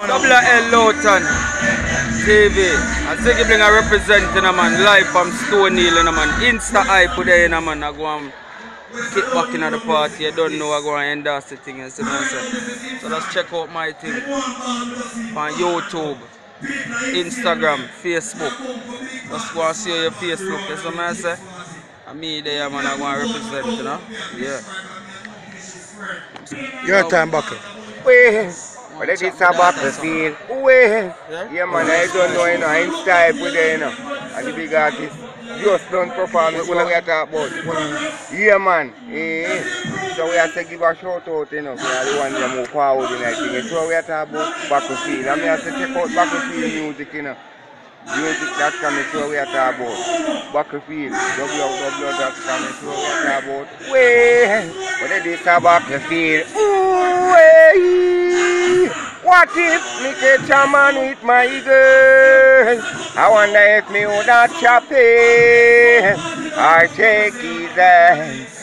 WL Lowton TV. And Ziggy Bling are representing a man live from Stone Hill in a man. Insta hype there in a man. I go and kick back in the party. You don't know I go and endorse the thing. So let's check out my thing on YouTube, Instagram, Facebook. Let's go and see your Facebook. That's what I say. And me there, man, I go and represent, you know? Yeah. Your time, Buckle. But that is a battlefield. Yeah, man, I don't know, you know, I'm type with it, you know. And the big artist just done performance, what we are talking about. Yeah, man. So we have to give a shout out, you know, we are the ones that move forward in that thing. So we are talking about battlefield. And we have to check out battlefield music, you know. Music.com is where we are talking about. Battlefield, www.com is where we are talking about. But that is a battlefield. What if me catch a man with my girl? I wonder if me would not chop it or take his hand.